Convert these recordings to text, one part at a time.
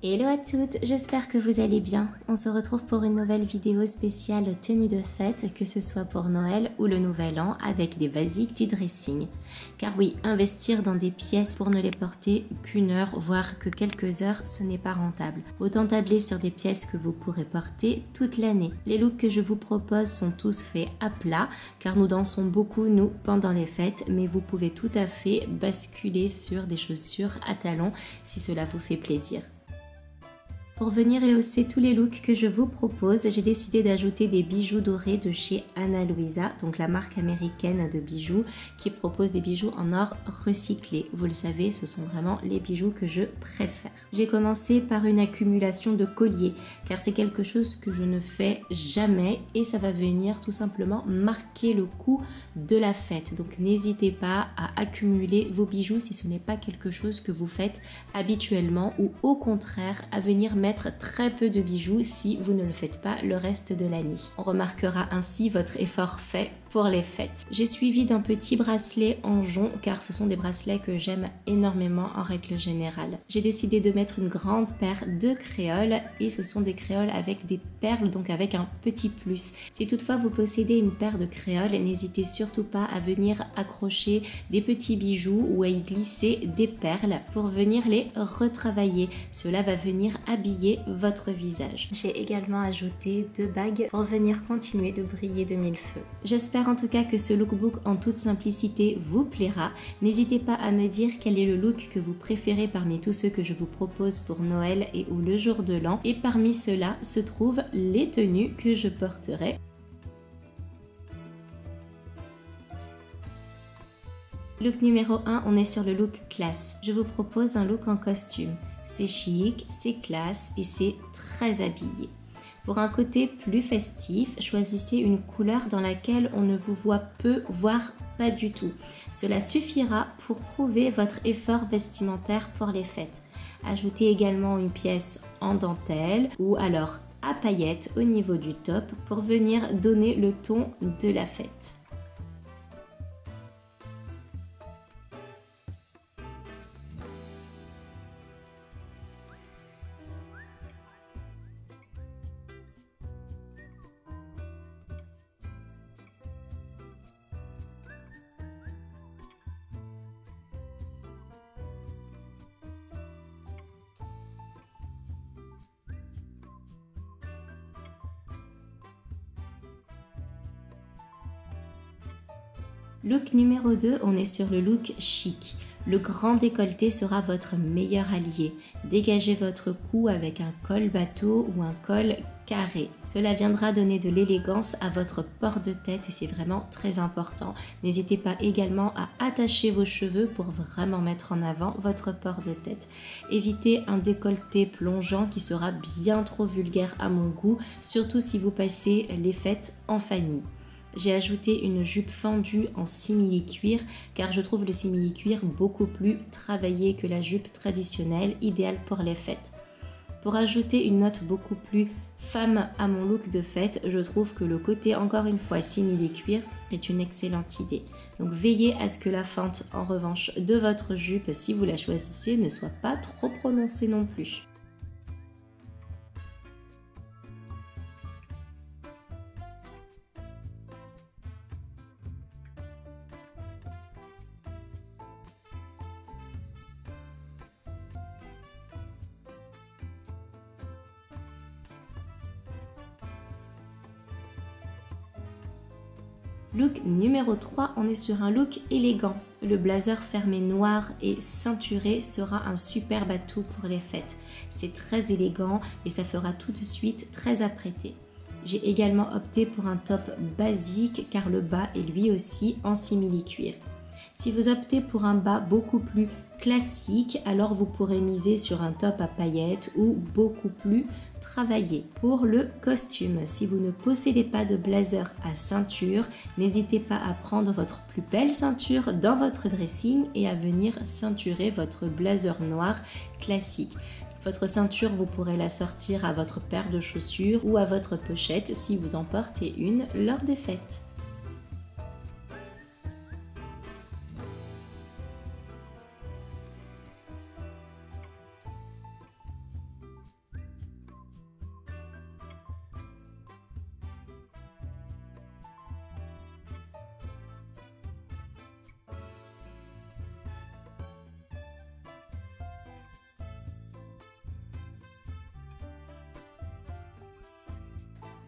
Hello à toutes, j'espère que vous allez bien. On se retrouve pour une nouvelle vidéo spéciale tenue de fête, que ce soit pour Noël ou le Nouvel An, avec des basiques du dressing. Car oui, investir dans des pièces pour ne les porter qu'une heure, voire que quelques heures, ce n'est pas rentable. Autant tabler sur des pièces que vous pourrez porter toute l'année. Les looks que je vous propose sont tous faits à plat, car nous dansons beaucoup, nous, pendant les fêtes, mais vous pouvez tout à fait basculer sur des chaussures à talons si cela vous fait plaisir. Pour venir rehausser tous les looks que je vous propose, j'ai décidé d'ajouter des bijoux dorés de chez Ana Luisa, donc la marque américaine de bijoux qui propose des bijoux en or recyclé. Vous le savez, ce sont vraiment les bijoux que je préfère. J'ai commencé par une accumulation de colliers, car c'est quelque chose que je ne fais jamais et ça va venir tout simplement marquer le coup de la fête. Donc n'hésitez pas à accumuler vos bijoux si ce n'est pas quelque chose que vous faites habituellement ou au contraire à venir mettre très peu de bijoux si vous ne le faites pas le reste de l'année. On remarquera ainsi votre effort fait pour les fêtes. J'ai suivi d'un petit bracelet en jonc car ce sont des bracelets que j'aime énormément en règle générale. J'ai décidé de mettre une grande paire de créoles et ce sont des créoles avec des perles, donc avec un petit plus. Si toutefois vous possédez une paire de créoles, n'hésitez surtout pas à venir accrocher des petits bijoux ou à y glisser des perles pour venir les retravailler. Cela va venir habiller votre visage. J'ai également ajouté 2 bagues pour venir continuer de briller de mille feux. J'espère en tout cas que ce lookbook en toute simplicité vous plaira. N'hésitez pas à me dire quel est le look que vous préférez parmi tous ceux que je vous propose pour Noël et ou le jour de l'an. Et parmi ceux-là se trouvent les tenues que je porterai. Look numéro 1, on est sur le look classe. Je vous propose un look en costume. C'est chic, c'est classe et c'est très habillé. Pour un côté plus festif, choisissez une couleur dans laquelle on ne vous voit peu, voire pas du tout. Cela suffira pour prouver votre effort vestimentaire pour les fêtes. Ajoutez également une pièce en dentelle ou alors à paillettes au niveau du top pour venir donner le ton de la fête. Look numéro 2, on est sur le look chic. Le grand décolleté sera votre meilleur allié. Dégagez votre cou avec un col bateau ou un col carré. Cela viendra donner de l'élégance à votre port de tête et c'est vraiment très important. N'hésitez pas également à attacher vos cheveux pour vraiment mettre en avant votre port de tête. Évitez un décolleté plongeant qui sera bien trop vulgaire à mon goût, surtout si vous passez les fêtes en famille. J'ai ajouté une jupe fendue en simili-cuir car je trouve le simili-cuir beaucoup plus travaillé que la jupe traditionnelle, idéale pour les fêtes. Pour ajouter une note beaucoup plus femme à mon look de fête, je trouve que le côté encore une fois simili-cuir est une excellente idée. Donc veillez à ce que la fente en revanche de votre jupe, si vous la choisissez, ne soit pas trop prononcée non plus. Look numéro 3, on est sur un look élégant. Le blazer fermé noir et ceinturé sera un superbe atout pour les fêtes. C'est très élégant et ça fera tout de suite très apprêté. J'ai également opté pour un top basique car le bas est lui aussi en simili-cuir. Si vous optez pour un bas beaucoup plus classique, alors vous pourrez miser sur un top à paillettes ou beaucoup plus travaillé. Pour le costume, si vous ne possédez pas de blazer à ceinture, n'hésitez pas à prendre votre plus belle ceinture dans votre dressing et à venir ceinturer votre blazer noir classique. Votre ceinture, vous pourrez la sortir à votre paire de chaussures ou à votre pochette si vous en portez une lors des fêtes.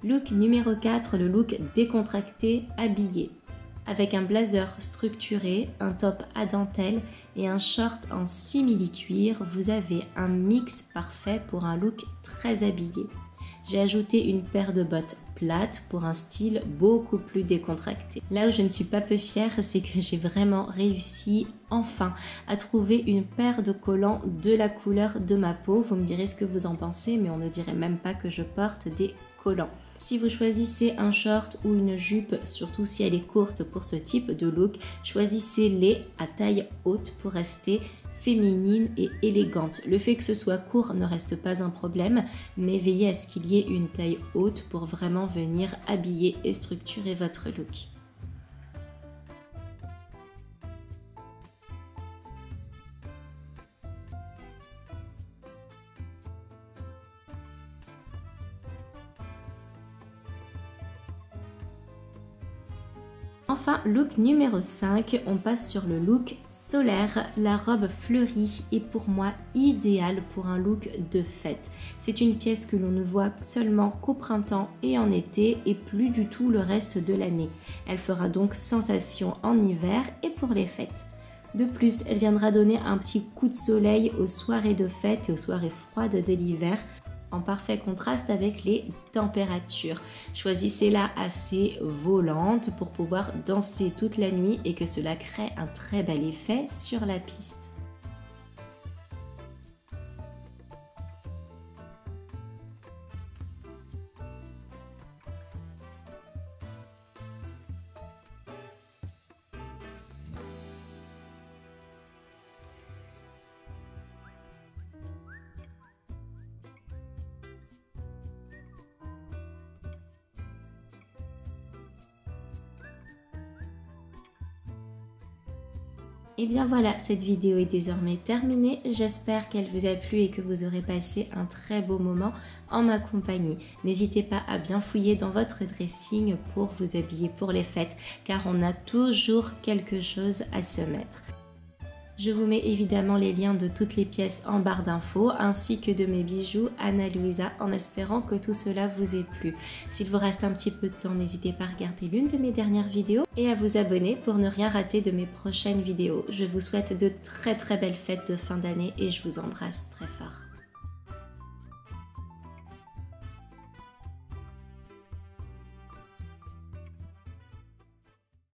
Look numéro 4, le look décontracté habillé. Avec un blazer structuré, un top à dentelle et un short en simili-cuir, vous avez un mix parfait pour un look très habillé. J'ai ajouté une paire de bottes plates pour un style beaucoup plus décontracté. Là où je ne suis pas peu fière, c'est que j'ai vraiment réussi enfin à trouver une paire de collants de la couleur de ma peau. Vous me direz ce que vous en pensez, mais on ne dirait même pas que je porte des collants. Si vous choisissez un short ou une jupe, surtout si elle est courte pour ce type de look, choisissez-les à taille haute pour rester féminine et élégante. Le fait que ce soit court ne reste pas un problème, mais veillez à ce qu'il y ait une taille haute pour vraiment venir habiller et structurer votre look. Enfin, look numéro 5, on passe sur le look solaire. La robe fleurie est pour moi idéale pour un look de fête. C'est une pièce que l'on ne voit seulement qu'au printemps et en été et plus du tout le reste de l'année. Elle fera donc sensation en hiver et pour les fêtes. De plus, elle viendra donner un petit coup de soleil aux soirées de fête et aux soirées froides de l'hiver, en parfait contraste avec les températures. Choisissez-la assez volante pour pouvoir danser toute la nuit et que cela crée un très bel effet sur la piste. Et bien voilà, cette vidéo est désormais terminée. J'espère qu'elle vous a plu et que vous aurez passé un très beau moment en ma compagnie. N'hésitez pas à bien fouiller dans votre dressing pour vous habiller pour les fêtes, car on a toujours quelque chose à se mettre. Je vous mets évidemment les liens de toutes les pièces en barre d'infos ainsi que de mes bijoux Ana Luisa en espérant que tout cela vous ait plu. S'il vous reste un petit peu de temps, n'hésitez pas à regarder l'une de mes dernières vidéos et à vous abonner pour ne rien rater de mes prochaines vidéos. Je vous souhaite de très belles fêtes de fin d'année et je vous embrasse très fort.